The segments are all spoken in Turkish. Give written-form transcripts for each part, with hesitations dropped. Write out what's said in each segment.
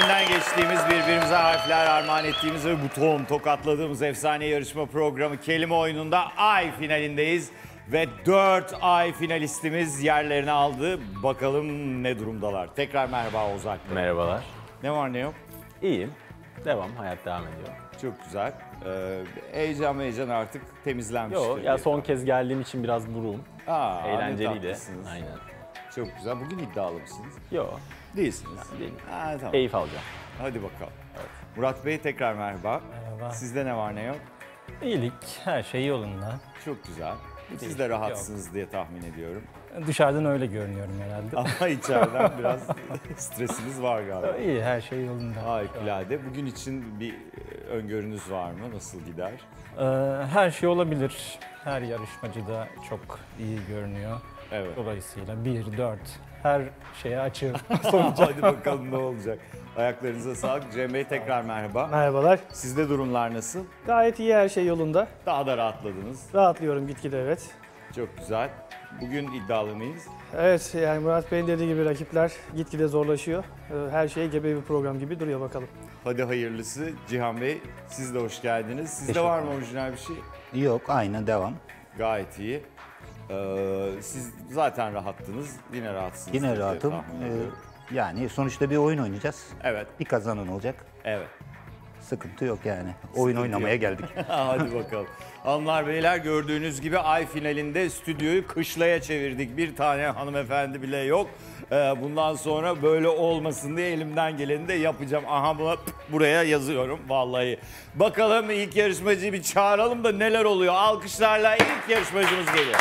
içinden geçtiğimiz, birbirimize harfler armağan ettiğimiz ve buton tokatladığımız efsane yarışma programı Kelime Oyunu'nda ay finalindeyiz. Ve 4 ay finalistimiz yerlerini aldı. Bakalım ne durumdalar. Tekrar merhaba Ozan. Merhabalar. Ne var ne yok? İyiyim. Devam, hayat devam ediyor. Çok güzel. Heyecan artık temizlenmiştir. Yok, ya son kez geldiğim için biraz buruğum. Eğlenceliydi. Aynen. Çok güzel. Bugün iddialı mısınız? Yok. Değilsiniz. Değilim. Tamam. Keyif alacağım. Hadi bakalım. Evet. Murat Bey tekrar merhaba. Merhaba. Sizde ne var ne yok? İyilik, her şey yolunda. Çok güzel. Siz de rahatsınız diye tahmin ediyorum. Dışarıdan öyle görünüyorum herhalde. Ama içeriden biraz stresiniz var galiba. İyi, her şey yolunda. Harikulade. Bugün için bir öngörünüz var mı? Nasıl gider? Her şey olabilir. Her yarışmacı da çok iyi görünüyor. Evet. Dolayısıyla 1, 4 her şeye açığım. Hadi bakalım ne olacak. Ayaklarınıza sağlık. Cem Bey tekrar merhaba. Merhabalar. Sizde durumlar nasıl? Gayet iyi, her şey yolunda. Daha da rahatladınız. Rahatlıyorum gitgide, evet. Çok güzel. Bugün iddialı mıyız? Evet, yani Murat Bey'in dediği gibi rakipler gitgide zorlaşıyor. Her şey gebe bir program gibi duruyor bakalım. Hadi hayırlısı. Cihan Bey siz de hoş geldiniz. Sizde var mı orijinal bir şey? Yok, aynı devam. Gayet iyi. Siz zaten rahattınız. Yine rahatsınız. Yine diye rahatım. tahmin ediyorum. Yani sonuçta bir oyun oynayacağız. Evet. Bir kazanan olacak. Evet. Sıkıntı yok yani. Oyun oynamaya geldik. Hadi bakalım. Hanımlar beyler, gördüğünüz gibi ay finalinde stüdyoyu kışlaya çevirdik. Bir tane hanımefendi bile yok. Bundan sonra böyle olmasın diye elimden geleni de yapacağım. Aha buraya yazıyorum vallahi. Bakalım ilk yarışmacıyı bir çağıralım da neler oluyor. Alkışlarla ilk yarışmacımız geliyor.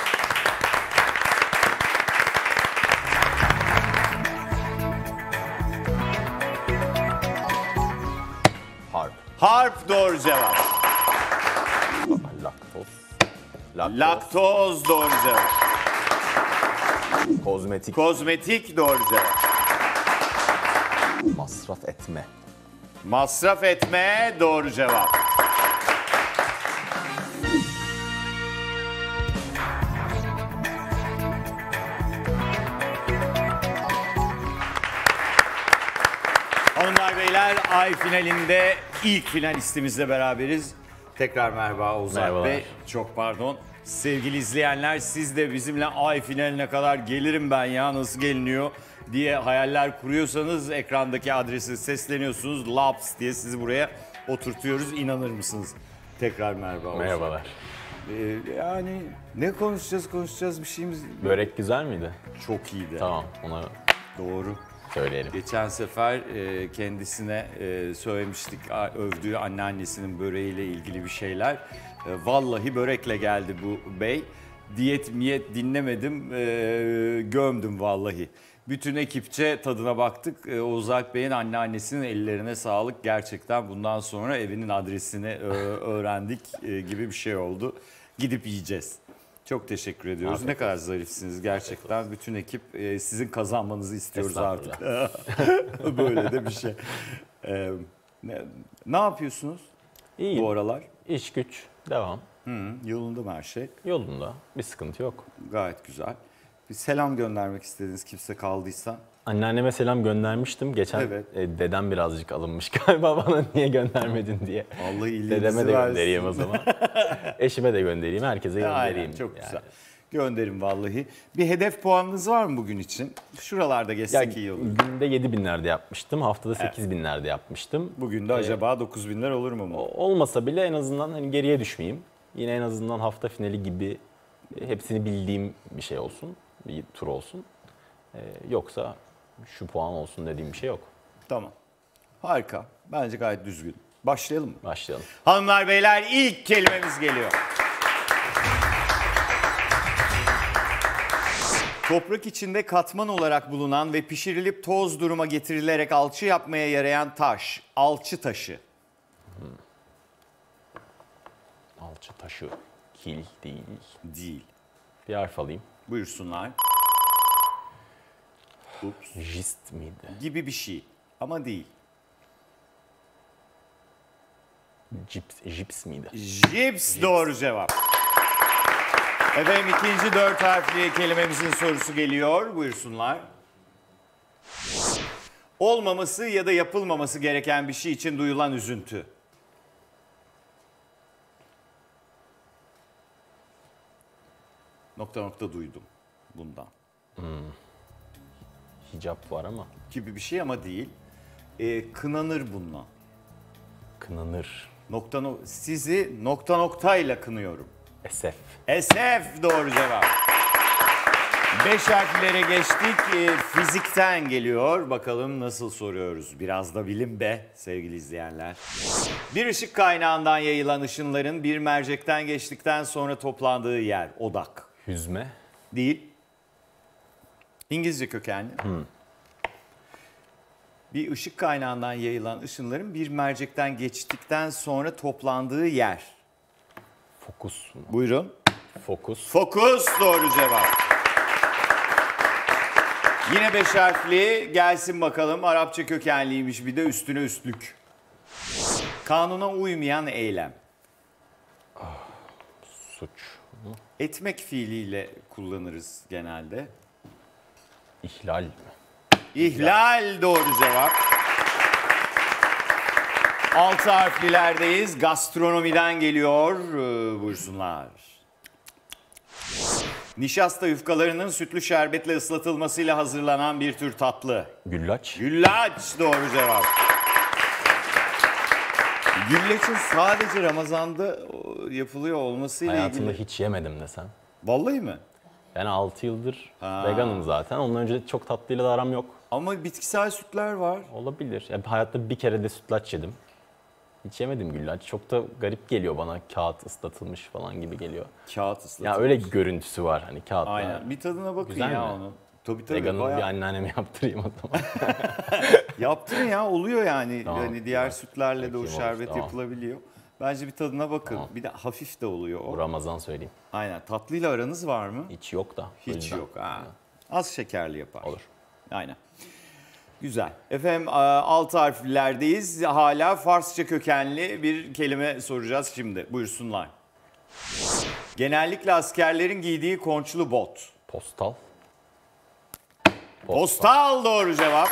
Harp. Harp doğru cevap. Laktoz. Laktoz doğru cevap. Kozmetik. Kozmetik doğru cevap. Masraf etme. Masraf etme doğru cevap. Hanımlar beyler, ay finalinde ilk finalistimizle beraberiz. Tekrar merhaba Ozan Merhabalar. Bey. Çok pardon. Sevgili izleyenler, siz de bizimle ay finaline kadar gelirim ben ya, nasıl geliniyor diye hayaller kuruyorsanız ekrandaki adresi sesleniyorsunuz. Laps diye sizi buraya oturtuyoruz. İnanır mısınız? Tekrar merhaba Ozan. Merhabalar. Yani ne konuşacağız bir şeyimiz Börek güzel miydi? çok iyiydi. Tamam, ona Doğru. söyleyelim. Geçen sefer kendisine söylemiştik, övdüğü anneannesinin böreğiyle ilgili bir şeyler. Vallahi börekle geldi bu bey. Diyet miyet dinlemedim, gömdüm vallahi. Bütün ekipçe tadına baktık. Oğuz Alp Bey'in anneannesinin ellerine sağlık. Gerçekten bundan sonra evinin adresini öğrendik gibi bir şey oldu. Gidip yiyeceğiz. Çok teşekkür ediyoruz. Afiyet Ne kadar zarifsiniz gerçekten. Bütün ekip sizin kazanmanızı istiyoruz artık. Böyle de bir şey. Ne yapıyorsunuz İyi. bu aralar? İş güç. Devam. Yolunda mı her şey? Yolunda. Bir sıkıntı yok. Gayet güzel. Bir selam göndermek istediğiniz kimse kaldıysa. Anneanneme selam göndermiştim. Geçen Evet. dedem birazcık alınmış galiba bana niye göndermedin diye. Vallahi iyiliğinizi Dedeme de versin. göndereyim o zaman. Eşime de göndereyim, herkese göndereyim. Aynen, çok yani. güzel. Gönderin vallahi. Bir hedef puanınız var mı bugün için? Şuralarda Ya, geçsek iyi olur. günde 7.000'lerde yapmıştım, haftada 8.000'lerde yapmıştım. Bugün de acaba 9.000'ler olur mu? Olmasa bile en azından hani geriye düşmeyeyim. Yine en azından hafta finali gibi hepsini bildiğim bir şey olsun, bir tur olsun. Yoksa şu puan olsun dediğim bir şey yok. Tamam. Harika. Bence gayet düzgün. Başlayalım mı? Başlayalım. Hanımlar beyler, ilk kelimemiz geliyor. Toprak içinde katman olarak bulunan ve pişirilip toz duruma getirilerek alçı yapmaya yarayan taş. Alçı taşı. Alçı taşı, kil değil. Değil. Bir harf alayım. Buyursunlar. Ups. Jist miydi? Gibi bir şey ama değil. Jips miydi? Jips doğru cevap. Efendim ikinci 4 harfli kelimemizin sorusu geliyor. Buyursunlar. Olmaması ya da yapılmaması gereken bir şey için duyulan üzüntü. Nokta nokta duydum bundan. Hicap var ama Gibi bir şey ama değil. Kınanır bununla. kınanır. Sizi nokta noktayla kınıyorum. Esef. SF doğru cevap. 5 harflere geçtik. Fizikten geliyor. Bakalım nasıl soruyoruz. Biraz da bilim be sevgili izleyenler. Bir ışık kaynağından yayılan ışınların bir mercekten geçtikten sonra toplandığı yer. Odak. Hüzme. Değil. İngilizce kökenli. Bir ışık kaynağından yayılan ışınların bir mercekten geçtikten sonra toplandığı yer. Fokus mu? Buyurun. Fokus. Fokus doğru cevap. Yine 5 harfli gelsin bakalım. Arapça kökenliymiş bir de üstüne üstlük. Kanuna uymayan eylem. Suç. Etmek fiiliyle kullanırız genelde. İhlal mi? İhlal doğru cevap. 6 harflilerdeyiz. Gastronomiden geliyor. Buyursunlar. Nişasta yufkalarının sütlü şerbetle ıslatılmasıyla hazırlanan bir tür tatlı. Güllaç. Güllaç doğru cevap. Güllaçın sadece Ramazan'da yapılıyor olmasıyla Hayatımda ilgili. hiç yemedim desem. Vallahi mi? Ben 6 yıldır veganım zaten. Ondan önce çok tatlıyla da aram yok. Ama bitkisel sütler var. Olabilir. Ya, hayatta bir kere de sütlaç yedim. Hiç yemedim güllaç. Çok da garip geliyor bana. Kağıt ıslatılmış falan gibi geliyor. Kağıt Ya ıslatılmış. öyle görüntüsü var hani kağıtla. Aynen. Bir tadına bakın Güzel ya mi? onun. Tabii Veganı bayağı. bir anneanneme yaptırayım o zaman. Yaptın ya oluyor yani. Tamam, Hani diğer biraz sütlerle de o bakayım olur, şerbet tamam. yapılabiliyor. Bence bir tadına bakın. Tamam. Bir de hafif de oluyor o. Bu Ramazan söyleyeyim. Aynen. Tatlıyla aranız var mı? Hiç yok da. o Hiç yüzden. yok. Ha. Az şekerli yapar. Olur. Aynen. Güzel. Efendim 6 harflerdeyiz. Hala Farsça kökenli bir kelime soracağız şimdi. Buyursunlar. Genellikle askerlerin giydiği konçlu bot. Postal. Postal doğru cevap.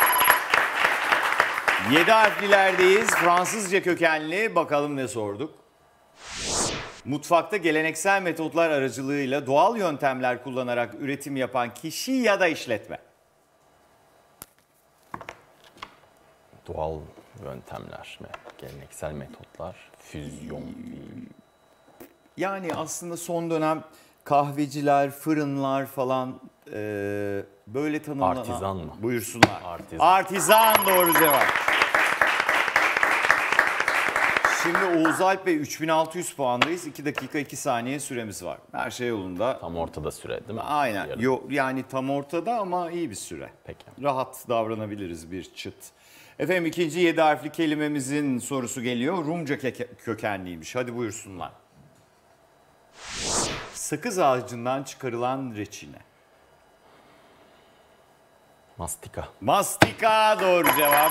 7 harflilerdeyiz. Fransızca kökenli. Bakalım ne sorduk. Mutfakta geleneksel metotlar aracılığıyla doğal yöntemler kullanarak üretim yapan kişi ya da işletme. Doğal yöntemler, geleneksel metotlar, füzyon. Yani aslında son dönem kahveciler, fırınlar falan böyle tanımlanan... Artizan mı? Buyursunlar. Artizan. Artizan doğru cevap. Şimdi Oğuz Alp Bey 3600 puandayız. 2 dakika 2 saniye süremiz var. Her şey yolunda. Tam ortada süre değil mi? Aynen. Yarım. Yani tam ortada ama iyi bir süre. Peki. Rahat davranabiliriz bir çıt. Efendim ikinci 7 harfli kelimemizin sorusu geliyor. Rumca kökenliymiş. Hadi buyursunlar. Sakız ağacından çıkarılan reçine. Mastika. Mastika doğru cevap.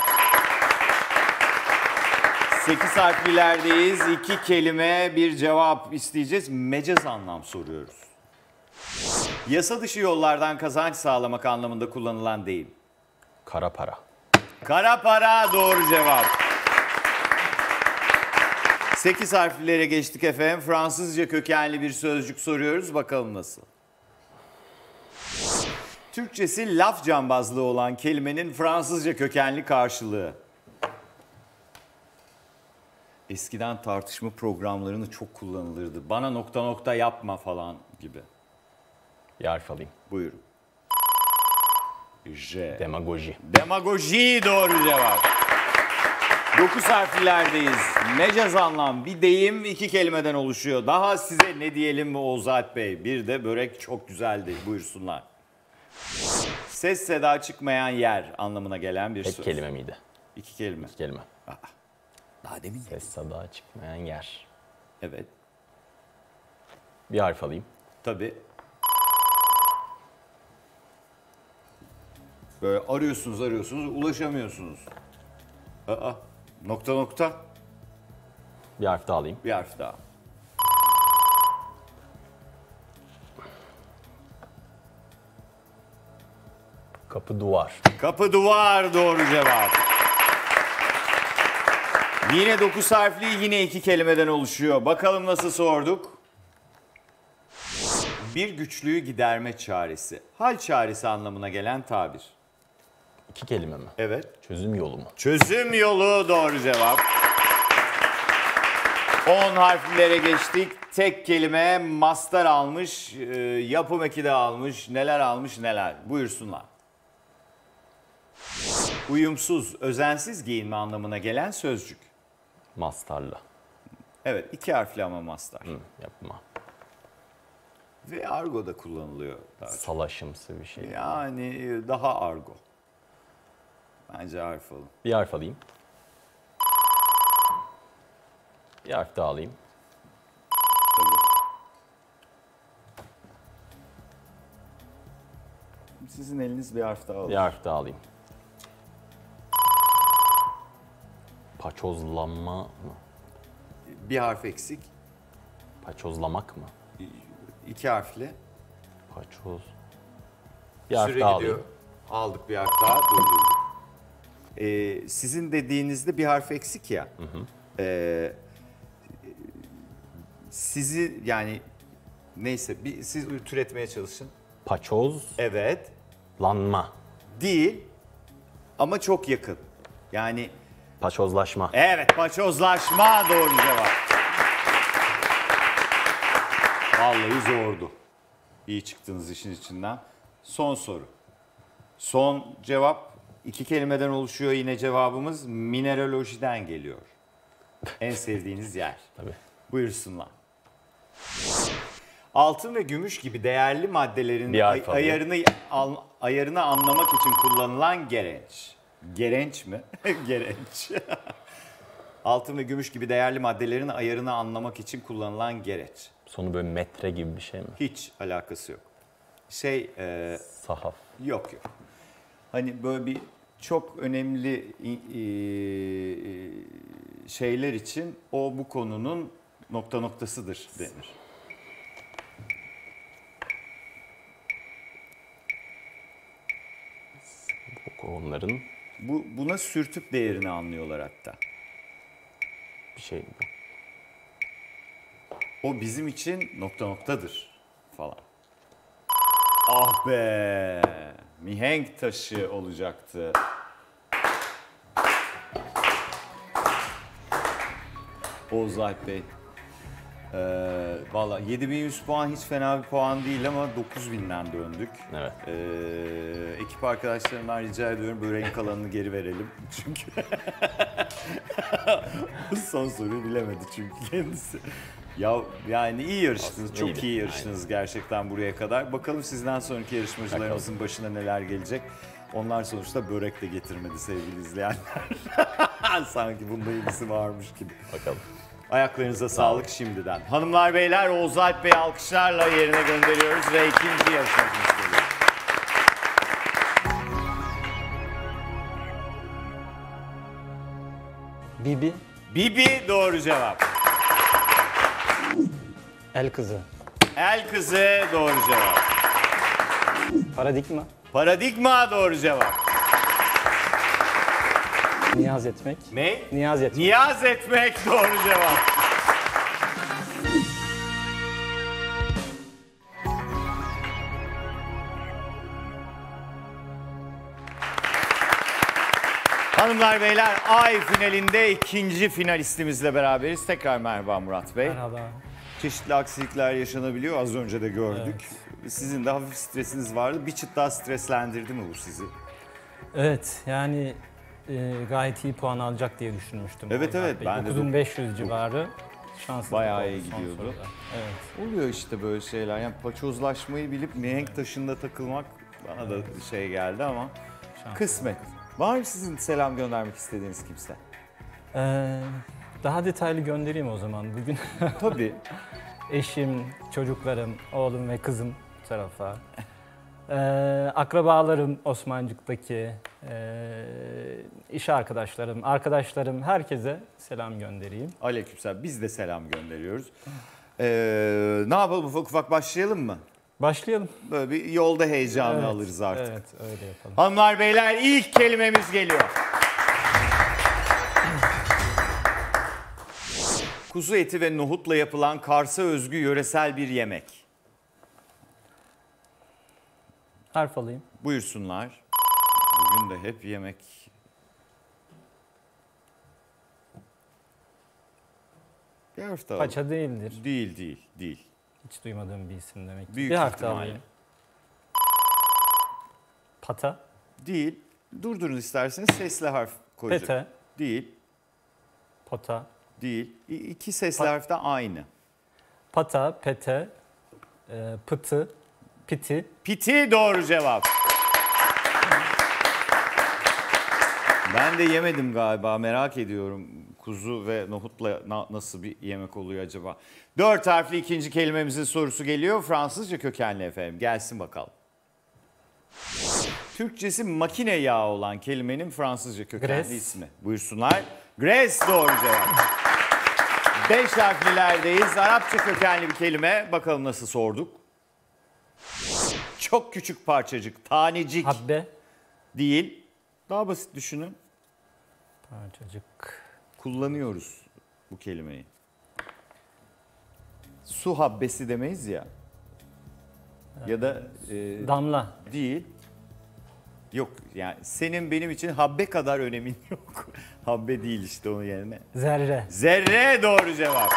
8 harflilerdeyiz. 2 kelime bir cevap isteyeceğiz. Mecaz anlam soruyoruz. Yasa dışı yollardan kazanç sağlamak anlamında kullanılan deyim. Kara para. Kara para doğru cevap. 8 harflilere geçtik efendim. Fransızca kökenli bir sözcük soruyoruz. Bakalım nasıl? Türkçesi laf cambazlığı olan kelimenin Fransızca kökenli karşılığı. Eskiden tartışma programlarını çok kullanılırdı. Bana nokta nokta yapma falan gibi. Bir harf alayım. Buyurun. J. Demagoji. Demagoji doğru cevap. 9 harflilerdeyiz. Mecaz anlam bir deyim 2 kelimeden oluşuyor. Daha size ne diyelim mi Oğuz Alp Bey? Bir de börek çok güzeldi. Buyursunlar. Ses seda çıkmayan yer anlamına gelen bir Tek söz. kelime miydi? 2 kelime. İki kelime. Daha demin. Ses sada çıkmayan yer. Evet. Bir harf alayım. Tabii. Böyle arıyorsunuz, ulaşamıyorsunuz. Nokta nokta. Bir harf daha alayım. Bir harf daha. Kapı duvar. Kapı duvar doğru cevap. Yine 9 harfli, yine 2 kelimeden oluşuyor. Bakalım nasıl sorduk? Bir güçlüğü giderme çaresi. Hal çaresi anlamına gelen tabir. 2 kelime mi? Evet. Çözüm yolu mu? Çözüm yolu doğru cevap. 10 harflere geçtik. Tek kelime mastar almış, yapım eki de almış, neler almış neler. Buyursunlar. Uyumsuz, özensiz giyinme anlamına gelen sözcük. Mastarla. Evet, 2 harfli ama mastar. Yapma. Ve argoda kullanılıyor daha çok. Salaşımsı bir şey. Yani daha argo. Bence harf alın. Bir harf alayım. Bir harf daha alayım. Tabii. Sizin eliniz bir harf daha alın. Bir harf daha alayım. Paçozlanma mı? Bir harf eksik. Paçozlamak mı? 2 harfli. Paçoz. Bir harf Süre daha gidiyor. alayım. Aldık bir harf daha, durdurduk. Sizin dediğinizde bir harf eksik ya. Sizi yani neyse siz türetmeye çalışın. Paçozlanma. Evet. Değil ama çok yakın. Yani Paçozlaşma. evet, paçozlaşma doğru cevap. Vallahi zordu. İyi çıktınız işin içinden. Son soru. Son cevap 2 kelimeden oluşuyor yine cevabımız. Mineralojiden geliyor. En sevdiğiniz yer. Tabii. Buyursunlar. Altın ve gümüş gibi değerli maddelerin Bir harf alayım. ayarını anlamak için kullanılan gerenç. Gerenç mi? Gerenç. Altın ve gümüş gibi değerli maddelerin ayarını anlamak için kullanılan gereç. Sonu böyle metre gibi bir şey mi? Hiç alakası yok. Sahaf. Yok. Hani böyle bir çok önemli şeyler için o bu konunun nokta noktasıdır denir. Onların Buna sürtüp değerini anlıyorlar hatta. bir şey. O bizim için nokta noktadır falan. Ah be! Mihenk taşı olacaktı. Oğuz Alp Bey. Valla 7100 puan hiç fena bir puan değil ama 9000'den döndük. Evet. Ekip arkadaşlarımdan rica ediyorum böreğin kalanını geri verelim. Çünkü son soruyu bilemedi çünkü kendisi. Ya yani iyi yarıştınız, Aslında çok iyiydi. iyi yarıştınız gerçekten buraya kadar. Bakalım sizden sonraki yarışmacılarımızın başına neler gelecek. Onlar sonuçta börek de getirmedi sevgili izleyenler. Sanki bunda ilgisi varmış gibi. Bakalım. Ayaklarınıza sağlık şimdiden. Hanımlar beyler Oğuz Alp Bey'i alkışlarla yerine gönderiyoruz ve ikinci yarışmacımız geliyor. Bibi, Bibi doğru cevap. el kızı, El kızı doğru cevap. paradigma, Paradigma doğru cevap. niyaz etmek, Ne? niyaz etmek. Niyaz etmek doğru cevap. Hanımlar beyler Ay finalinde ikinci finalistimizle beraberiz. Tekrar merhaba Murat Bey. Merhaba. Çeşitli aksilikler yaşanabiliyor. Az önce de gördük. Sizin de hafif stresiniz vardı. Bir çıt daha streslendirdi mi bu sizi? Evet, yani gayet iyi puan alacak diye düşünmüştüm. Evet, Oğuz evet, Alp Bey. ben de 9500 civarı. Şanssızlık Bayağı oldu iyi son gidiyordu. soruda. Evet. Oluyor işte böyle şeyler. Yani paçozlaşmayı bilip mihenk taşında takılmak bana da şey geldi ama Şans. kısmet. Var mı sizin selam göndermek istediğiniz kimse? Daha detaylı göndereyim o zaman. Bugün Tabii. eşim, çocuklarım, oğlum ve kızım bu tarafa. Akrabalarım Osmancık'taki, iş arkadaşlarım, herkese selam göndereyim. Aleykümselam. Biz de selam gönderiyoruz. Ne yapalım ufak ufak başlayalım mı? Başlayalım. Böyle bir yolda heyecanı Evet, alırız artık. Evet, öyle yapalım. Hanımlar beyler ilk kelimemiz geliyor. Kuzu eti ve nohutla yapılan Kars'a özgü yöresel bir yemek. Harf alayım. Buyursunlar. Bugün de hep yemek. Bir harf daha. Paça değildir. Değil. Hiç duymadığım bir isim demek ki. Büyük bir harf daha ihtimalle. alayım. Pata. Değil. Durdurun isterseniz sesli harf koyacak. Pete. Değil. Pota. Değil. İki sesli harf de aynı. Pata, pete, pıtı, piti. Piti doğru cevap. Ben de yemedim galiba, merak ediyorum. Kuzu ve nohutla nasıl bir yemek oluyor acaba? 4 harfli ikinci kelimemizin sorusu geliyor. Fransızca kökenli efendim. Gelsin bakalım. Türkçesi makine yağı olan kelimenin Fransızca kökenli Graisse. ismi. Buyursunlar. Graisse doğru cevap. 5 harflilerdeyiz. Arapça kökenli bir kelime. Bakalım nasıl sorduk. Çok küçük parçacık, tanecik Habbe. değil. Daha basit düşünün. Parçacık. Kullanıyoruz bu kelimeyi. Su habbesi demeyiz ya. Ya da Damla. değil. Yok yani senin benim için habbe kadar önemin yok. Habbe değil işte onun yerine. Zerre. Zerre doğru cevap.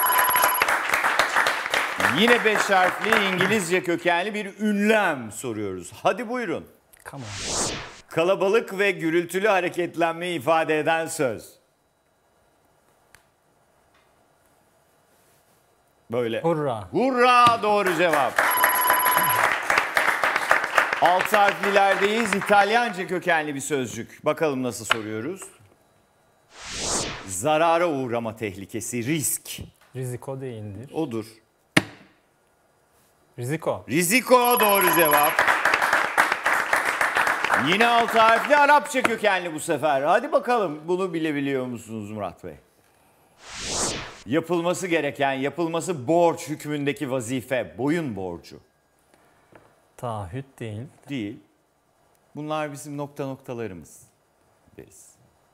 Yine 5 harfli İngilizce kökenli bir ünlem soruyoruz. Hadi buyurun. Come on. Kalabalık ve gürültülü hareketlenmeyi ifade eden söz. Böyle. Hurra. Hurra doğru cevap. 6 harflilerdeyiz. İtalyanca kökenli bir sözcük. Bakalım nasıl soruyoruz. Zarara uğrama tehlikesi, risk. Riziko değildir. Odur. Riziko. Riziko doğru cevap. Yine 6 harfli Arapça kökenli bu sefer. Hadi bakalım bunu bilebiliyor musunuz Murat Bey? Yapılması gereken, yapılması borç hükmündeki vazife, boyun borcu. Taahhüt değil. Değil. Bunlar bizim noktalarımız deriz.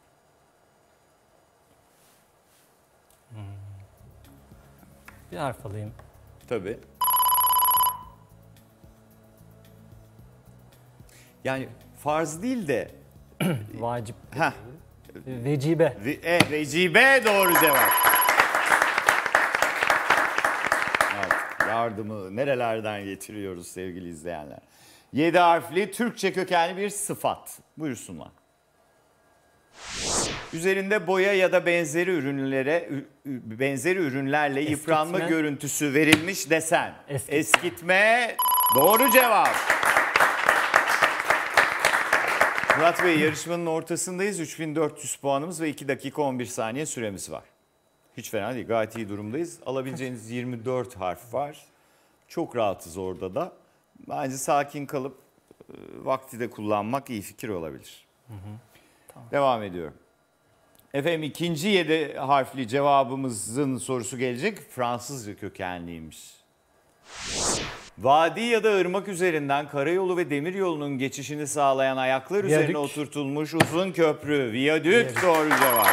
Bir harf alayım. Tabii. Yani farz değil de Vacip. heh, Vecibe. recibe doğru cevap. Evet, yardımı nerelerden getiriyoruz sevgili izleyenler. 7 harfli Türkçe kökenli bir sıfat. Buyursunlar. Üzerinde boya ya da benzeri ürünlerle yıpranma görüntüsü verilmiş desen. Eskitme doğru cevap. Murat Bey yarışmanın ortasındayız. 3400 puanımız ve 2 dakika 11 saniye süremiz var. Hiç fena değil. Gayet iyi durumdayız. Alabileceğiniz 24 harf var. Çok rahatız orada da. Bence sakin kalıp vakti de kullanmak iyi fikir olabilir. Tamam. Devam ediyorum. Efendim ikinci 7 harfli cevabımızın sorusu gelecek. Fransızca kökenliymiş. Vadi ya da ırmak üzerinden karayolu ve demiryolunun geçişini sağlayan ayaklar üzerine oturtulmuş uzun köprü. Viyadük doğru cevap.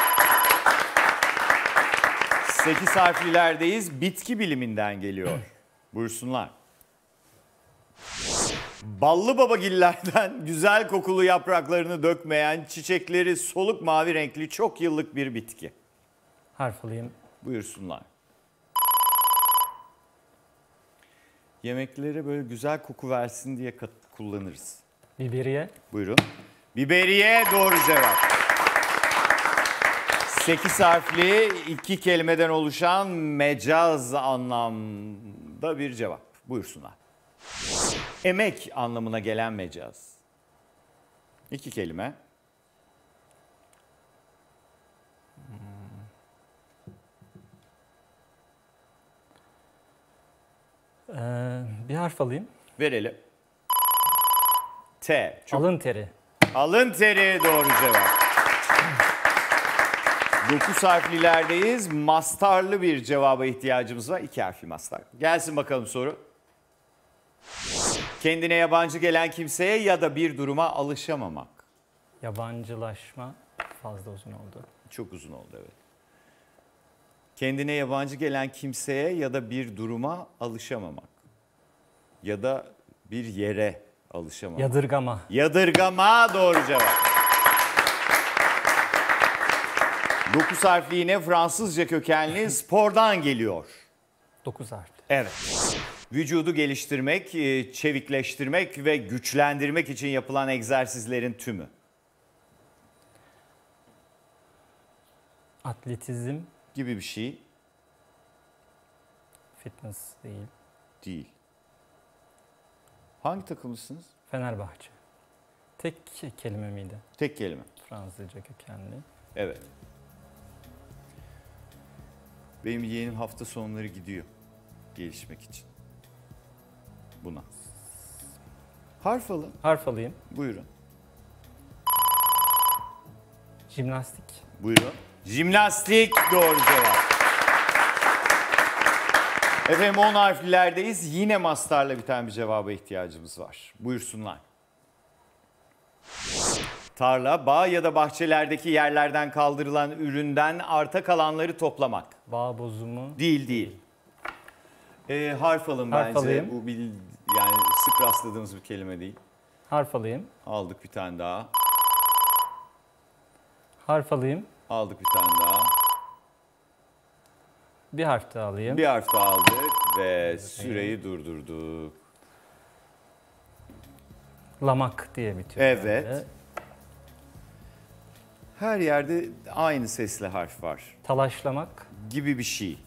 8 harflilerdeyiz. Bitki biliminden geliyor. Buyursunlar. Ballı babagillerden güzel kokulu yapraklarını dökmeyen, çiçekleri soluk mavi renkli çok yıllık bir bitki. Harf alayım. Buyursunlar. Yemeklere böyle güzel koku versin diye kullanırız. Biberiye. Buyurun. Biberiye doğru cevap. 8 harfli 2 kelimeden oluşan mecaz anlamda bir cevap. Buyursunlar. Emek anlamına gelen mecaz. 2 kelime. Bir harf alayım. Verelim. T. Alın teri. Alın teri doğru cevap. 9 harflilerdeyiz. Mastarlı bir cevaba ihtiyacımız var. 2 harfli mastar. Gelsin bakalım soru. Kendine yabancı gelen kimseye ya da bir duruma alışamamak. Yabancılaşma fazla uzun oldu. Çok uzun oldu, evet. Kendine yabancı gelen kimseye ya da bir duruma alışamamak. Ya da bir yere alışamamak. Yadırgama. Yadırgama doğru cevap. 9 harfli yine Fransızca kökenli, spordan geliyor. 9 harfli. Evet. Vücudu geliştirmek, çevikleştirmek ve güçlendirmek için yapılan egzersizlerin tümü. Atletizm, Gibi bir şey fitness değil. değil. Hangi takımlısınız? Fenerbahçe. Tek kelime miydi? Tek kelime. Fransızca kökenli. Evet. Benim yeğenim hafta sonları gidiyor gelişmek için. Buna. Harf alın. Harf alayım. Buyurun. Jimnastik. Buyurun. Jimnastik doğru cevap. Efendim 10 harflilerdeyiz. Yine mastarla biten bir cevaba ihtiyacımız var. Buyursunlar. Tarla, bağ ya da bahçelerdeki yerlerden kaldırılan üründen arta kalanları toplamak. Bağ bozumu. Değil. Harf alın Harf bence. alayım. Bu yani sık rastladığımız bir kelime değil. Harf alayım. Aldık bir tane daha. Harf alayım. Aldık bir tane daha. Bir harf daha alayım. Bir harf daha aldık ve süreyi durdurduk. Lamak diye bitiyor. Evet. herhalde. Her yerde aynı sesli harf var. Talaşlamak. Gibi bir şey.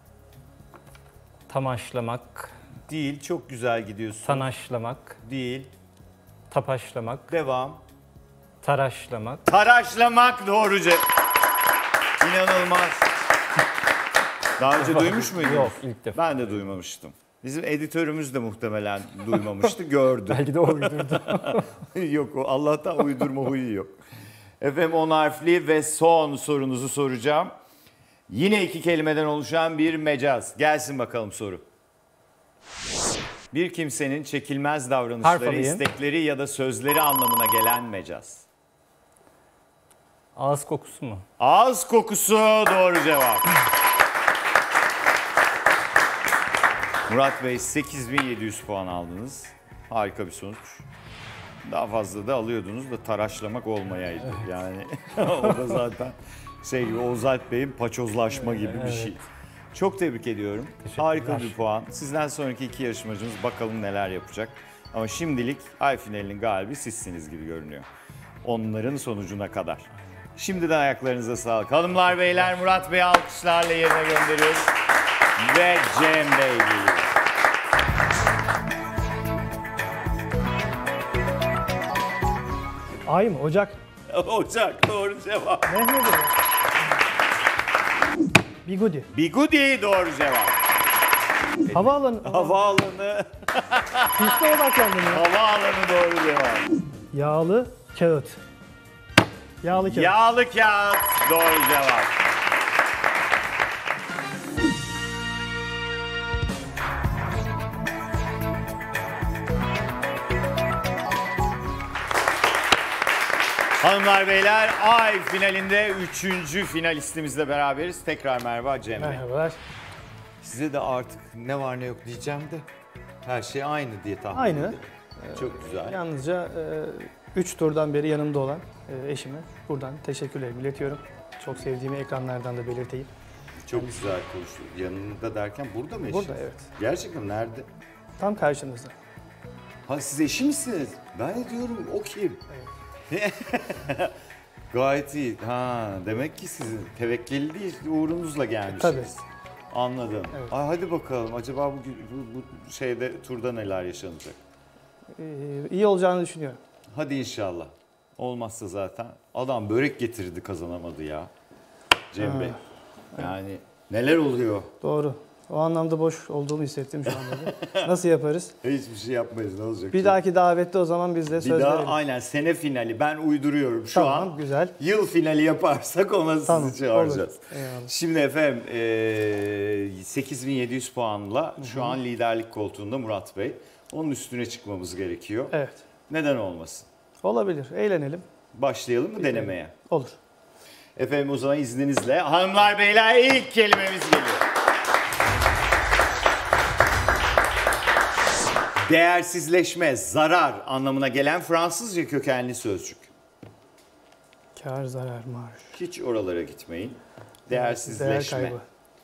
Tamaşlamak. Değil, çok güzel gidiyorsun. Tanaşlamak. Değil. Tapaşlamak. Devam. Taraşlamak. Taraşlamak doğru cevap. İnanılmaz. Daha önce duymuş muydunuz? Yok, ilk defa. Ben de duymamıştım. Bizim editörümüz de muhtemelen duymamıştı, gördü. Belki de o uydurdu. Yok, o Allah'tan uydurma huyu yok. Efendim 10 harfli ve son sorunuzu soracağım. Yine 2 kelimeden oluşan bir mecaz. Gelsin bakalım soru. Bir kimsenin çekilmez Harf davranışları, alayım. istekleri ya da sözleri anlamına gelen mecaz. Ağız kokusu mu? Ağız kokusu doğru cevap. Murat Bey 8700 puan aldınız. Harika bir sonuç. Daha fazla da alıyordunuz da taraşlamak olmayaydı. Yani o da zaten şey gibi Oğuz Alp Bey'in paçozlaşma gibi bir şey. Çok tebrik ediyorum. Harika bir puan. Sizden sonraki 2 yarışmacımız bakalım neler yapacak. Ama şimdilik ay finalinin galibi sizsiniz gibi görünüyor. Onların sonucuna kadar. Şimdiden ayaklarınıza sağlık. Hanımlar beyler Murat Bey'i alkışlarla yerine gönderiyoruz. Ve Cem Bey geliyor. Ay mı? Ocak. Ocak doğru cevap. Ne nedir ya? Bigudi. Bigudi doğru cevap. Havaalanı. Havaalanı. Piste odaklandım ya. Havaalanı doğru cevap. Yağlı kağıt. Yağlı kağıt. Yağlı kağıt doğru cevap. Hanımlar beyler ay finalinde 3. finalistimizle beraberiz. Tekrar merhaba Cem Bey. Merhabalar. Size de artık ne var ne yok diyeceğim de her şey aynı diye tahmin Aynı. ediyorum. Çok güzel. Yalnızca 3 turdan beri yanımda olan eşime buradan teşekkürlerimi iletiyorum. Çok sevdiğimi ekranlardan da belirteyim. Çok güzel konuştun. Yanında derken burada mı eşiniz? Burada, evet. Gerçekten nerede? Tam karşınızda. Ha siz eşi misiniz? Ben de diyorum o kim? Gayet iyi. Ha demek ki sizin tevekkeli değil uğrunuzla gelmişsiniz. Tabii. Anladım. Evet. Ay, hadi bakalım acaba bu şeyde turda neler yaşanacak? İyi olacağını düşünüyorum. Hadi inşallah. Olmazsa zaten adam börek getirdi kazanamadı ya. Cem Bey. Yani neler oluyor? Doğru. O anlamda boş olduğumu hissettim şu anda da. Nasıl yaparız? Hiçbir şey yapmayız ne olacak? Bir dahaki davette o zaman biz de Bir söz daha verelim. aynen sene finali ben uyduruyorum şu Tamam, an. güzel. Yıl finali yaparsak ona Tamam, sizi çağıracağız. olur. Eyvallah. Şimdi efendim 8700 puanla şu an liderlik koltuğunda Murat Bey. Onun üstüne çıkmamız gerekiyor. Evet. Neden olmasın? Olabilir. Eğlenelim. Başlayalım mı denemeye? Olur. Efendim o zaman izninizle hanımlar beyler ilk kelimemiz geliyor. Değersizleşme, zarar anlamına gelen Fransızca kökenli sözcük. Kar, zarar, marj. Hiç oralara gitmeyin. Değer Değersizleşme. kaybı.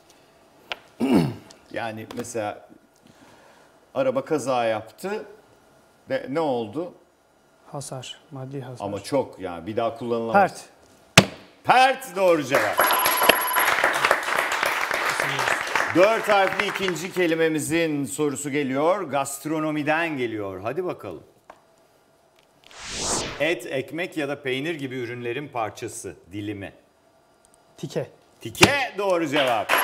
Yani mesela araba kaza yaptı. Ne oldu? Hasar. Maddi hasar. Ama çok yani bir daha kullanılamaz. Pert. Pert doğru cevap. 4 harfli ikinci kelimemizin sorusu geliyor. Gastronomiden geliyor. Hadi bakalım. Et, ekmek ya da peynir gibi ürünlerin parçası, dilimi. Tike. Tike doğru cevap.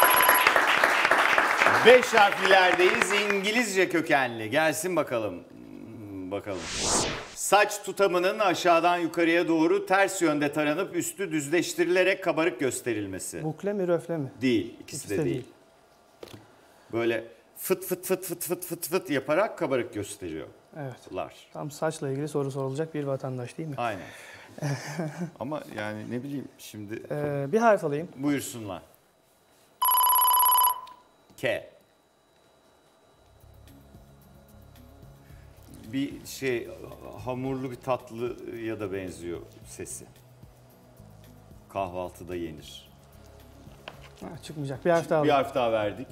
5 harflilerdeyiz. İngilizce kökenli. Gelsin bakalım. Bakalım. Saç tutamının aşağıdan yukarıya doğru ters yönde taranıp üstü düzleştirilerek kabarık gösterilmesi. Bukle mi röfle mi? Değil. İkisi de değil. Böyle fıt fıt fıt fıt fıt fıt fıt yaparak kabarık gösteriyorlar. Evet. Tam saçla ilgili soru sorulacak bir vatandaş değil mi? Aynen. Ama yani ne bileyim şimdi Bir harf alayım. buyursunlar. K. Bir şey hamurlu bir tatlı ya da benziyor sesi. Kahvaltıda yenir. Ha, çıkmayacak. Bir harf daha Bir alayım. harf daha verdik.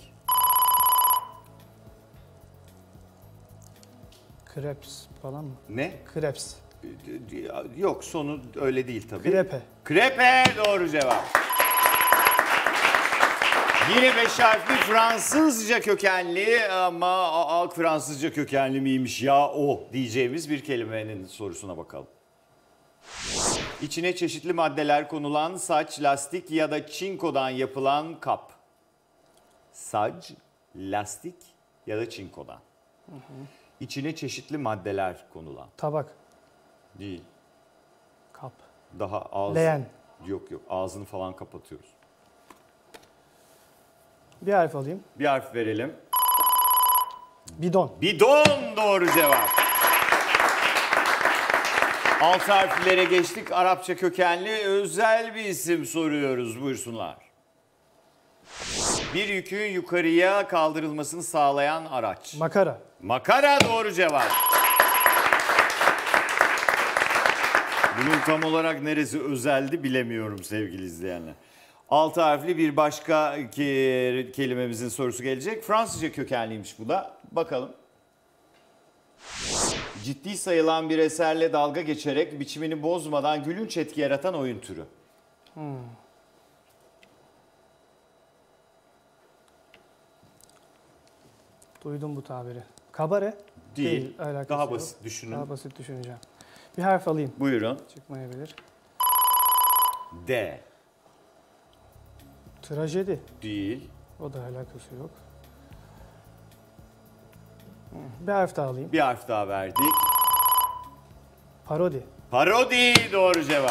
Kreps falan mı? Ne? Kreps. Yok sonu öyle değil tabii. Krepe. Krepe doğru cevap. Yine 5 harfli Fransızca kökenli ama Fransızca kökenli miymiş ya o diyeceğimiz bir kelimenin sorusuna bakalım. İçine çeşitli maddeler konulan saç, lastik ya da çinkodan yapılan kap. Saç, lastik ya da çinkodan. İçine çeşitli maddeler konulan. Tabak. Değil. Kap. Daha ağzı. Leğen. Yok ağzını falan kapatıyoruz. Bir harf alayım. Bir harf verelim. Bidon. Bidon doğru cevap. 6 harflere geçtik. Arapça kökenli özel bir isim soruyoruz. Buyursunlar. Bir yükün yukarıya kaldırılmasını sağlayan araç. Makara. Makara doğru cevap. Bunun tam olarak neresi özeldi bilemiyorum sevgili izleyenler. 6 harfli bir başka kelimemizin sorusu gelecek. Fransızca kökenliymiş bu da. Bakalım. Ciddi sayılan bir eserle dalga geçerek biçimini bozmadan gülünç etki yaratan oyun türü. Duydum bu tabiri. Kabare. Değil. Alakası Daha yok. basit düşünün. Daha basit düşüneceğim. Bir harf alayım. Buyurun. Çıkmayabilir. D. Trajedi. Değil. O da alakası yok. Bir harf daha alayım. Bir harf daha verdik. Parodi. Parodi doğru cevap.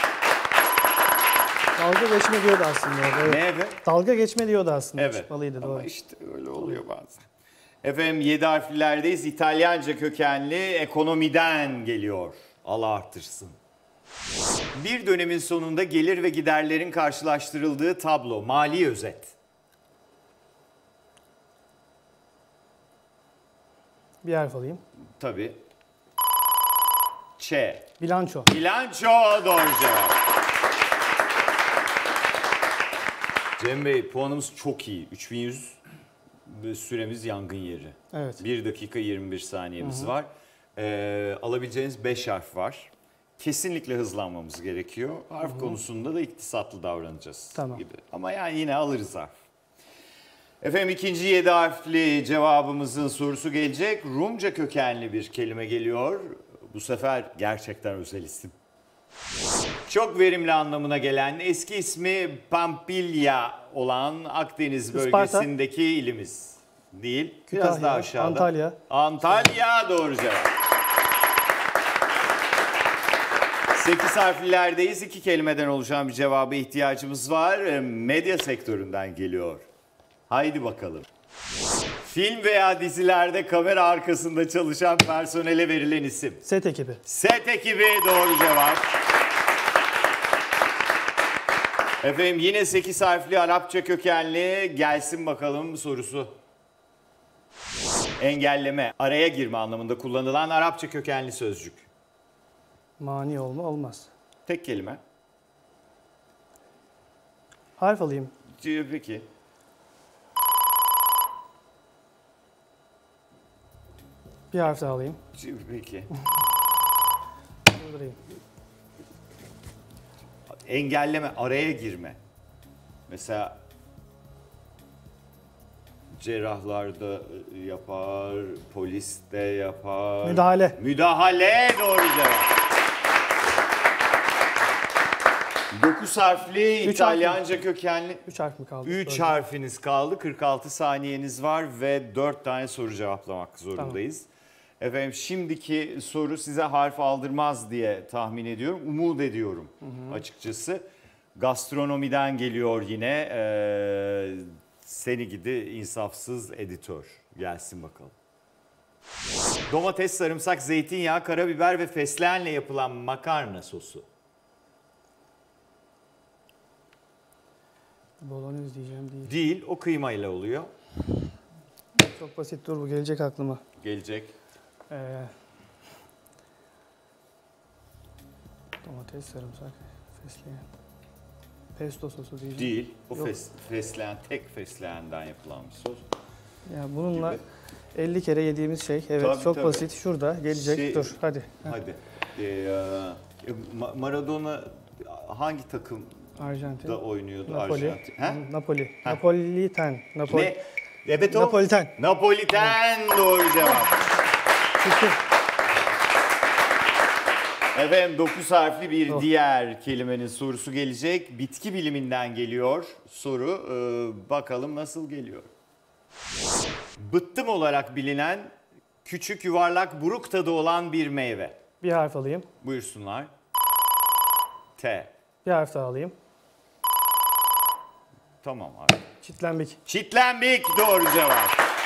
Dalga geçme diyordu aslında. Evet. Ne efendim? Dalga geçme diyordu aslında. Evet. Çıkmalıydı Ama doğru. işte öyle oluyor bazen. Efendim 7 harflilerdeyiz. İtalyanca kökenli ekonomiden geliyor. Allah artırsın. Bir dönemin sonunda gelir ve giderlerin karşılaştırıldığı tablo, mali özet. Bir harf alayım. Tabii. Ç. Bilanço. Bilanço doğru cevap. Cem Bey puanımız çok iyi. 3100 süremiz yangın yeri. Evet. 1 dakika 21 saniyemiz var. Alabileceğiniz 5 harf var. Kesinlikle hızlanmamız gerekiyor. Harf konusunda da iktisatlı davranacağız Tamam. gibi. Ama yani yine alırız harf. Efendim ikinci 7 harfli cevabımızın sorusu gelecek. Rumca kökenli bir kelime geliyor. Bu sefer gerçekten özel isim. Çok verimli anlamına gelen, eski ismi Pampilya olan Akdeniz Isparta. bölgesindeki ilimiz. Değil. Biraz Kütahya, daha aşağıda. Antalya. Antalya doğru cevap. 8 harflilerdeyiz. 2 kelimeden oluşan bir cevaba ihtiyacımız var. Medya sektöründen geliyor. Haydi bakalım. Film veya dizilerde kamera arkasında çalışan personele verilen isim. Set ekibi. Set ekibi doğru cevap. Efendim yine 8 harfli Arapça kökenli gelsin bakalım sorusu. Engelleme, araya girme anlamında kullanılan Arapça kökenli sözcük. Mani olma olmaz. Tek kelime. Harf alayım. Peki. Bir harf daha alayım. Peki. Durdurayım. Engelleme, araya girme. Mesela cerrahlarda yapar, poliste yapar. Müdahale. Müdahale doğru cevap. 9 harfli Üç İtalyanca kökenli 3 harf mi kaldı? 3 Böyle. harfiniz kaldı. 46 saniyeniz var ve 4 tane soru cevaplamak zorundayız. Efendim şimdiki soru size harf aldırmaz diye tahmin ediyorum. Umut ediyorum açıkçası. Gastronomiden geliyor yine. Seni gidi insafsız editör. Gelsin bakalım. Domates, sarımsak, zeytinyağı, karabiber ve fesleğenle yapılan makarna sosu. Bolognese diyeceğim değil. Değil, o kıymayla oluyor. Çok basit, dur bu gelecek aklıma. Gelecek. Domates, sarımsak, fesleğen. Pesto sosu diyeceğim. Değil, o Yok. fesleğen, tek fesleğenden yapılan bir sos. Ya bununla Gibi. 50 kere yediğimiz şey. Evet, Tabii, çok tabii. basit. Şurada gelecek. Şey- Dur hadi. Hadi. Maradona hangi takımda Arjantin. oynuyordu? Napoli. Arjantin. Ha? Napoli. Ha. Napoliten. Ne? Evet o. Napoliten. Napoliten doğru cevap. Çıktı. Efendim 9 harfli bir diğer kelimenin sorusu gelecek. Bitki biliminden geliyor soru. Bakalım nasıl geliyor. Bıttım olarak bilinen küçük yuvarlak buruk tadı olan bir meyve. Bir harf alayım. Buyursunlar. T. Bir harf daha alayım. Tamam abi. Çitlenbik. Çitlenbik doğru cevap.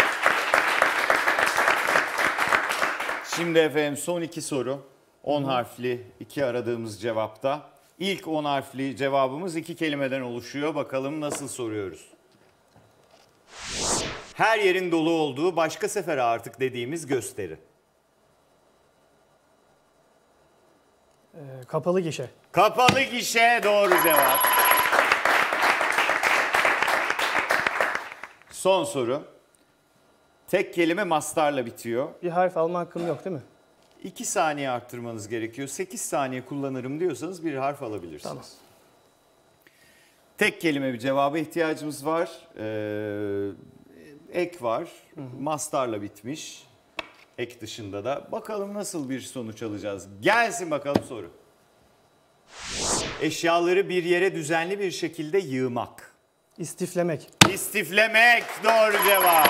Şimdi efendim son 2 soru. 10 harfli 2 aradığımız cevapta. İlk 10 harfli cevabımız 2 kelimeden oluşuyor. Bakalım nasıl soruyoruz. Her yerin dolu olduğu başka sefere artık dediğimiz gösteri. Kapalı gişe. Kapalı gişe doğru cevap. Son soru. Tek kelime mastarla bitiyor. Bir harf alma hakkım yok değil mi? 2 saniye arttırmanız gerekiyor. 8 saniye kullanırım diyorsanız bir harf alabilirsiniz. Tamam. Tek kelime bir cevaba ihtiyacımız var. Ek var. Mastarla bitmiş. Ek dışında da. Bakalım nasıl bir sonuç alacağız. Gelsin bakalım soru. Eşyaları bir yere düzenli bir şekilde yığmak. İstiflemek. İstiflemek doğru cevap.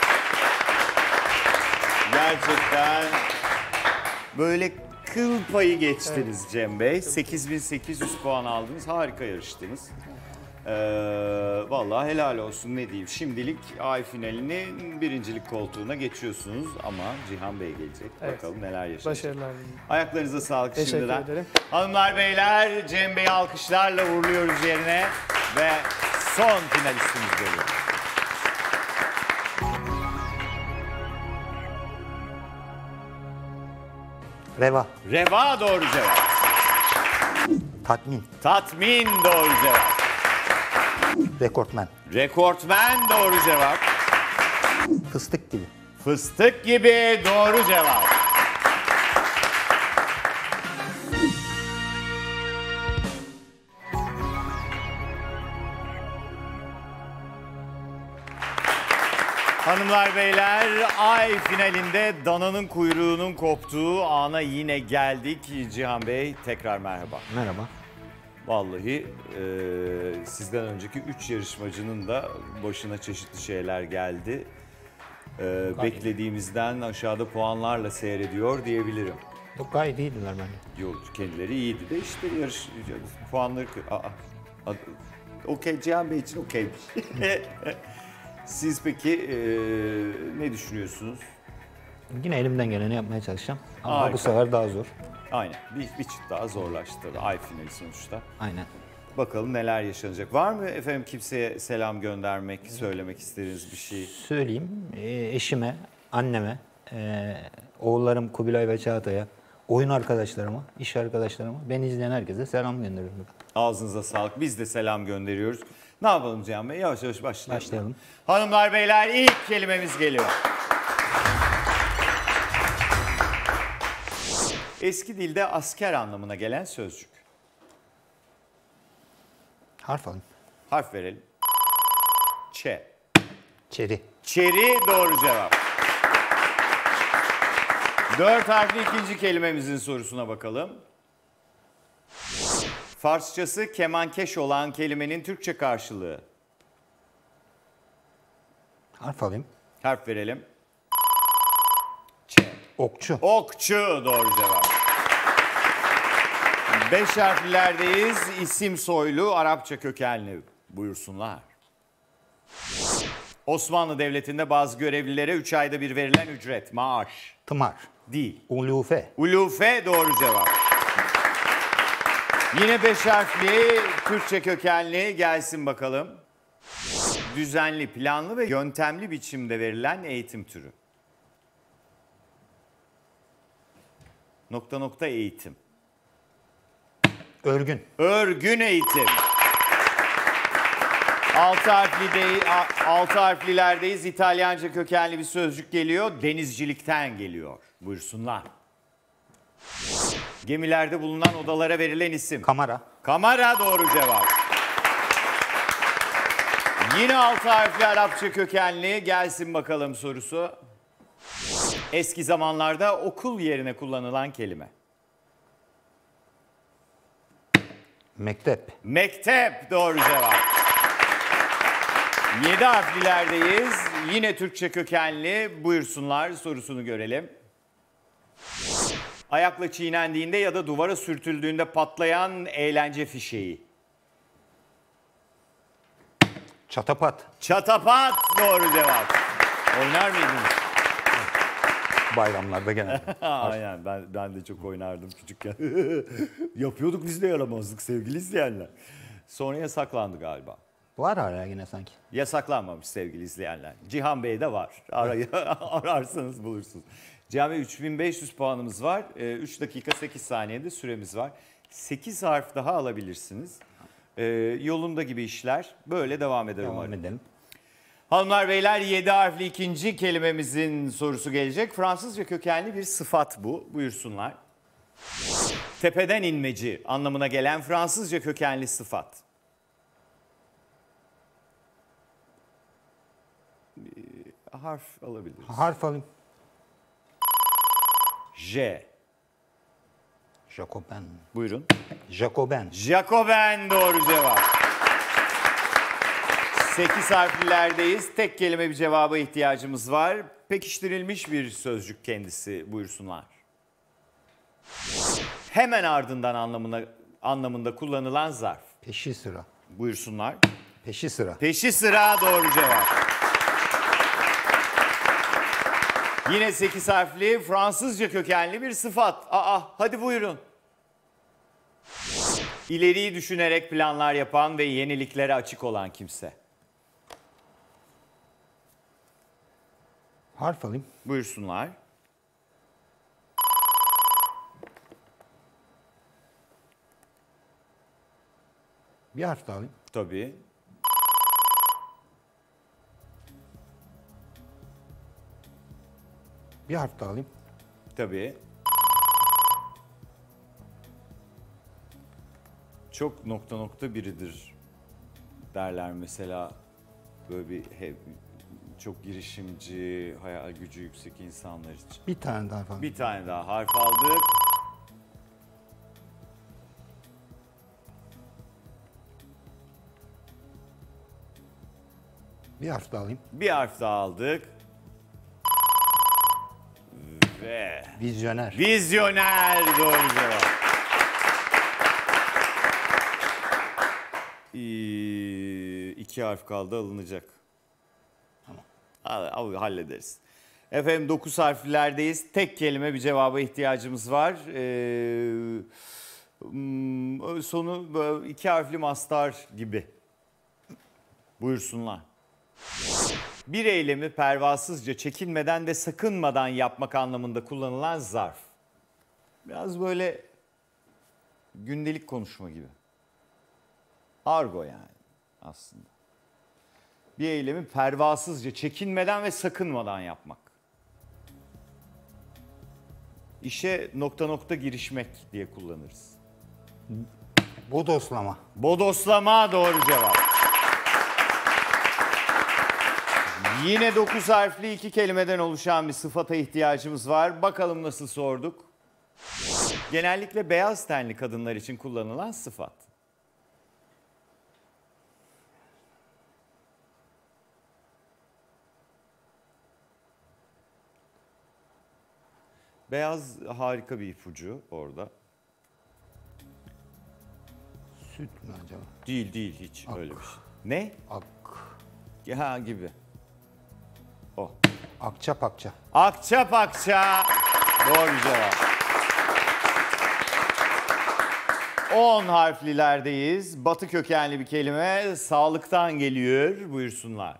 Gerçekten böyle kıl payı geçtiniz Cem Bey. 8800 puan aldınız. Harika yarıştınız. Vallahi helal olsun ne diyeyim. Şimdilik ay finalinin birincilik koltuğuna geçiyorsunuz ama Cihan Bey gelecek. Evet. Bakalım neler yaşayacak. Başarılar diliyorum. Ayaklarınıza sağlık Teşekkür şimdiden. ederim. Hanımlar beyler Cem Bey'i alkışlarla uğurluyoruz yerine ve son finalistimiz geliyor. Reva. Reva doğru cevap. Tatmin. Tatmin doğru cevap. Rekortmen. Rekortmen doğru cevap. Fıstık gibi. Fıstık gibi doğru cevap. Hanımlar beyler ay finalinde dananın kuyruğunun koptuğu ana yine geldik. Cihan Bey tekrar merhaba. Merhaba. Vallahi sizden önceki 3 yarışmacının da başına çeşitli şeyler geldi. Beklediğimizden aşağıda puanlarla seyrediyor diyebilirim. Yok gayet iyiydiler bence. Yok kendileri iyiydi de işte yarış puanları... Okey Cihan Bey için okeymiş. Siz peki ne düşünüyorsunuz? Yine elimden geleni yapmaya çalışacağım. Ama Harika. bu sefer daha zor. Aynen. Bir çıt daha zorlaştırdı. Ay finali sonuçta. Aynen. Bakalım neler yaşanacak. Var mı efendim kimseye selam göndermek, söylemek istediğiniz bir şey? Söyleyeyim, eşime, anneme, oğullarım Kubilay ve Çağatay'a, oyun arkadaşlarıma, iş arkadaşlarıma, beni izleyen herkese selam gönderiyorum. Ağzınıza sağlık. Biz de selam gönderiyoruz. Ne yapalım Cihan Bey? Yavaş yavaş başlayalım. Başlayalım. Hanımlar beyler ilk kelimemiz geliyor. Eski dilde asker anlamına gelen sözcük. Harf alayım. Harf verelim. Ç. Çeri. Çeri doğru cevap. 4 harfli ikinci kelimemizin sorusuna bakalım. Farsçası kemankeş olan kelimenin Türkçe karşılığı. Harf alayım. Harf verelim. Ç. Okçu. Okçu doğru cevap. 5 harflilerdeyiz. İsim soylu, Arapça kökenli. Buyursunlar. Osmanlı Devleti'nde bazı görevlilere 3 ayda bir verilen ücret, maaş Tımar. değil. Ulufe. Ulufe doğru cevap. Yine 5 harfli, Türkçe kökenli gelsin bakalım. Düzenli, planlı ve yöntemli biçimde verilen eğitim türü. Nokta nokta eğitim. Örgün. Örgün eğitim. 6 harflilerdeyiz. İtalyanca kökenli bir sözcük geliyor. Denizcilikten geliyor. Buyursunlar. Gemilerde bulunan odalara verilen isim. Kamera. Kamera doğru cevap. Yine 6 harfli Arapça kökenli gelsin bakalım sorusu. Eski zamanlarda okul yerine kullanılan kelime. Mektep. Mektep doğru cevap. 7 harflilerdeyiz. Yine Türkçe kökenli. Buyursunlar sorusunu görelim. Ayakla çiğnendiğinde ya da duvara sürtüldüğünde patlayan eğlence fişeği. Çatapat. Çatapat doğru cevap. Oynar mıydınız? Bayramlarda genelde. Aynen ben de çok oynardım küçükken. Yapıyorduk biz de yaramazlık sevgili izleyenler. Sonra yasaklandı galiba. Var hala yine sanki. Yasaklanmamış sevgili izleyenler. Cihan Bey'de var. Ararsanız bulursunuz. Cihan Bey 3500 puanımız var. 3 dakika 8 saniyede süremiz var. 8 harf daha alabilirsiniz. Yolunda gibi işler. Böyle devam eder Devam umarım. edelim. Hanımlar beyler 7 harfli ikinci kelimemizin sorusu gelecek. Fransızca kökenli bir sıfat bu. Buyursunlar. Tepeden inmeci anlamına gelen Fransızca kökenli sıfat. Harf alabiliriz. Harf alayım. J. Jacoben. Buyurun. Jacoben. Jacoben doğru cevap. 8 harflilerdeyiz. Tek kelime bir cevaba ihtiyacımız var. Pekiştirilmiş bir sözcük kendisi. Buyursunlar. Hemen ardından anlamında kullanılan zarf. Peşi sıra. Buyursunlar. Peşi sıra. Peşi sıra doğru cevap. Yine 8 harfli Fransızca kökenli bir sıfat. Hadi buyurun. İleriyi düşünerek planlar yapan ve yeniliklere açık olan kimse. Harf alayım. Buyursunlar. Bir harf daha alayım. Tabii. Bir harf daha alayım. Tabii. Çok nokta nokta biridir derler mesela. Böyle çok girişimci, hayal gücü yüksek insanlar için. Bir tane daha harf alayım. Bir tane daha harf aldık. Bir harf daha alayım. Bir harf daha aldık. Ve Vizyoner. vizyoner doğru cevap. 2 harf kaldı alınacak. Hallederiz. Efendim 9 harflerdeyiz. Tek kelime bir cevaba ihtiyacımız var. Sonu böyle 2 harfli mastar gibi. Buyursunlar. Bir eylemi pervasızca, çekinmeden ve sakınmadan yapmak anlamında kullanılan zarf. Biraz böyle gündelik konuşma gibi. Argo yani aslında. Bir eylemi pervasızca, çekinmeden ve sakınmadan yapmak. İşe nokta nokta girişmek diye kullanırız. Bodoslama. Bodoslama doğru cevap. Yine 9 harfli 2 kelimeden oluşan bir sıfata ihtiyacımız var. Bakalım nasıl sorduk. Genellikle beyaz tenli kadınlar için kullanılan sıfat. Beyaz harika bir ipucu orada. Süt mü acaba? Değil hiç öyle bir şey. Ne? Ha gibi. O. Akça. Akça. Doğru cevap. 10 harflilerdeyiz. Batı kökenli bir kelime. Sağlıktan geliyor. Buyursunlar.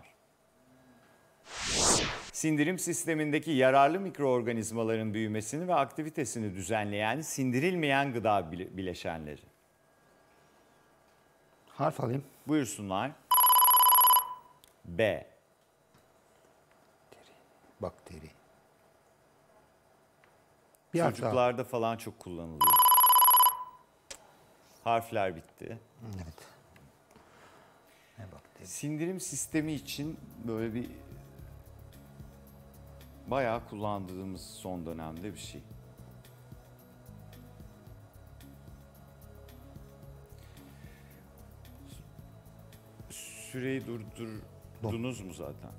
Sindirim sistemindeki yararlı mikroorganizmaların büyümesini ve aktivitesini düzenleyen sindirilmeyen gıda bileşenleri. Harf alayım. Buyursunlar. B. Bakteri. Bir harf daha. Çocuklarda falan çok kullanılıyor. Harfler bitti. Evet. Ne bakteri? Sindirim sistemi için böyle bir bayağı kullandığımız son dönemde bir şey. Süreyi durdurdunuz mu zaten?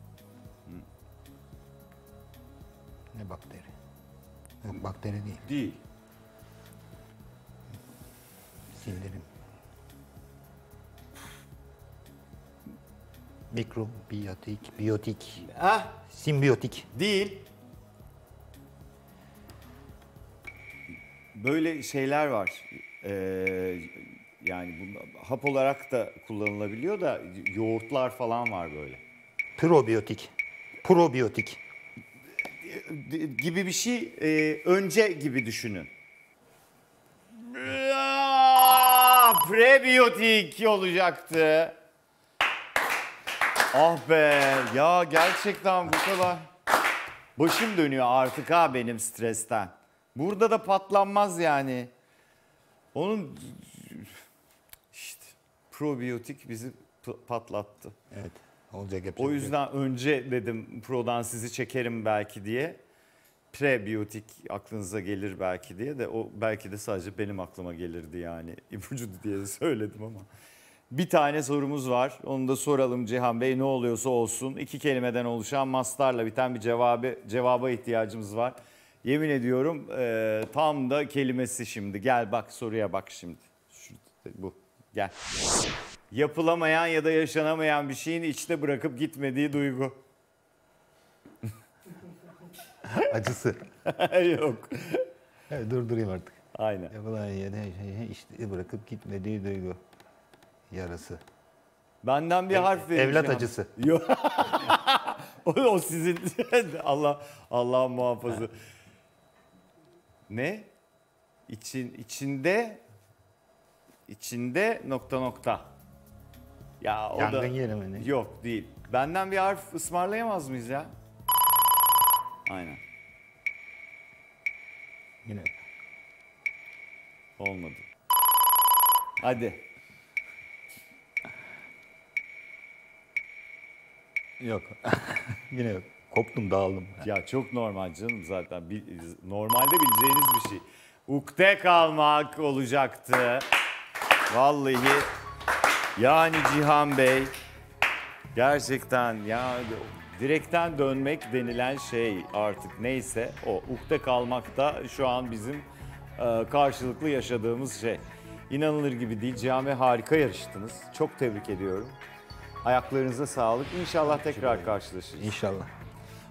Ne bakteri? Yok, bakteri değil. Değil. Sindirim. Biyotik. Simbiyotik. Değil. Böyle şeyler var. Yani bu hap olarak da kullanılabiliyor da yoğurtlar falan var böyle. Probiyotik. Gibi bir şey önce gibi düşünün. Prebiyotik olacaktı. Ah be ya gerçekten bu kadar. Başım dönüyor artık ha benim stresten. Burada da patlanmaz yani. Onun işte probiyotik bizi patlattı. Evet. Olacak hep. O yüzden önce dedim prodan sizi çekerim belki diye. Prebiyotik aklınıza gelir belki diye de o belki de sadece benim aklıma gelirdi yani. İpucu diye söyledim ama. Bir tane sorumuz var. Onu da soralım Cihan Bey. Ne oluyorsa olsun. 2 kelimeden oluşan mastarla biten bir cevaba ihtiyacımız var. Yemin ediyorum tam da kelimesi şimdi. Gel bak soruya bak şimdi. Bu. Gel. Yapılamayan ya da yaşanamayan bir şeyin içte bırakıp gitmediği duygu. Acısı. Yok. Evet, durdurayım artık. Aynen. Yapılan yerde işte bırakıp gitmediği duygu. Yarası. Benden bir harf verin. Evlat Cihan. acısı. Yok. o sizin Allah muhafaza. Ne? İçinde nokta. Ya o Yangın da yeri mi ne? Yok değil. Benden bir harf ısmarlayamaz mıyız ya? Aynen. Yine. Olmadı. Hadi. Yok. Yine yok. Koptum, dağıldım. Ya çok normal canım zaten. Normalde bileceğiniz bir şey. Ukde kalmak olacaktı. Vallahi yani Cihan Bey gerçekten ya direkten dönmek denilen şey artık neyse o. Ukde kalmak da şu an bizim karşılıklı yaşadığımız şey. İnanılır gibi değil. Cihan Bey harika yarıştınız. Çok tebrik ediyorum. Ayaklarınıza sağlık. İnşallah tekrar karşılaşırız. İnşallah.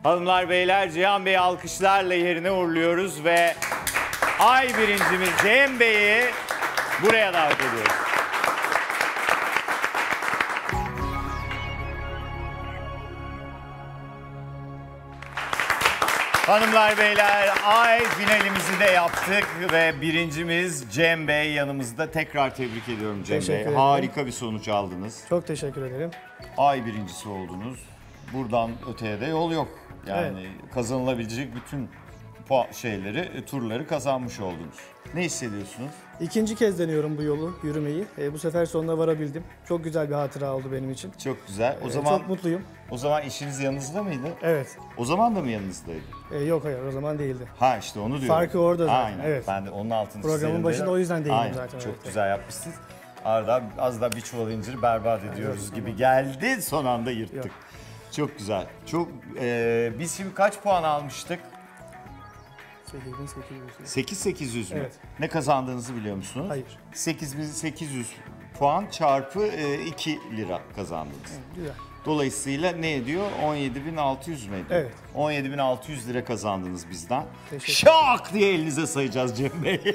Hanımlar beyler, Cihan Bey'i alkışlarla yerine uğurluyoruz ve ay birincimiz Cem Bey'i buraya davet ediyoruz. Hanımlar beyler, ay finalimizi de yaptık ve birincimiz Cem Bey yanımızda. Tekrar tebrik ediyorum Cem Bey. Teşekkür ederim. Harika bir sonuç aldınız. Çok teşekkür ederim. Ay birincisi oldunuz. Buradan öteye de yol yok. Yani kazanılabilecek bütün turları kazanmış oldunuz. Ne hissediyorsunuz? İkinci kez deniyorum bu yolu yürümeyi. Bu sefer sonuna varabildim. Çok güzel bir hatıra oldu benim için. Çok güzel. Çok mutluyum. O zaman eşiniz yanınızda mıydı? Evet. O zaman da mı yanınızdaydı? Yok hayır o zaman değildi. Ha işte onu diyorum. Farkı orada zaten. Aynen. Evet. Ben de onun altını Programın çizerim başında dedim. o yüzden değindim Aynen. zaten. Çok Evet. güzel yapmışsınız. Arada az da bir çuval inciri berbat ediyoruz gibi geldi. Son anda yırttık. Yok. Çok güzel. Biz şimdi kaç puan almıştık? 8800. 8800 mü? Evet. Ne kazandığınızı biliyor musunuz? Hayır. 8800 puan çarpı 2 lira kazandınız. Güzel. Dolayısıyla ne ediyor? 17.600 mü ediyor? Evet. 17.600 lira kazandınız bizden. Teşekkür Şak diye elinize sayacağız Cem Bey.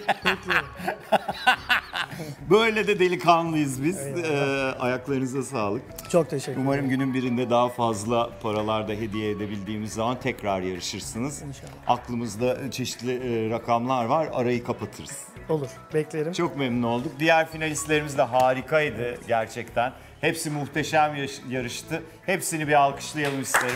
Böyle de delikanlıyız biz. Ayaklarınıza sağlık. Çok teşekkür ederim. Umarım günün birinde daha fazla paralar da hediye edebildiğimiz zaman tekrar yarışırsınız. İnşallah. Aklımızda çeşitli rakamlar var. Arayı kapatırız. Olur. Beklerim. Çok memnun olduk. Diğer finalistlerimiz de harikaydı gerçekten. Hepsi muhteşem yarıştı. Hepsini bir alkışlayalım isterim.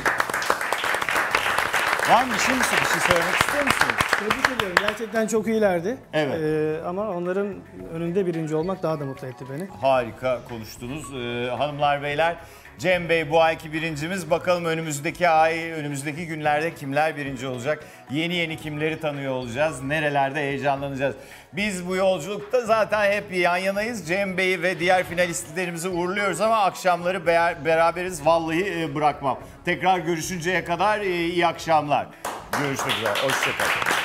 Var mı bir şey söylemek istiyor musunuz? Tebrik ediyorum. Gerçekten çok iyilerdi. Evet. Ama onların önünde birinci olmak daha da mutlu etti beni. Harika konuştunuz. Hanımlar beyler, Cem Bey bu ayki birincimiz. Bakalım önümüzdeki günlerde kimler birinci olacak? Yeni kimleri tanıyor olacağız? Nerelerde heyecanlanacağız? Biz bu yolculukta zaten hep yan yanayız. Cem Bey'i ve diğer finalistlerimizi uğurluyoruz ama akşamları beraberiz. Vallahi bırakmam. Tekrar görüşünceye kadar iyi akşamlar. Görüşmek üzere. Hoşçakalın.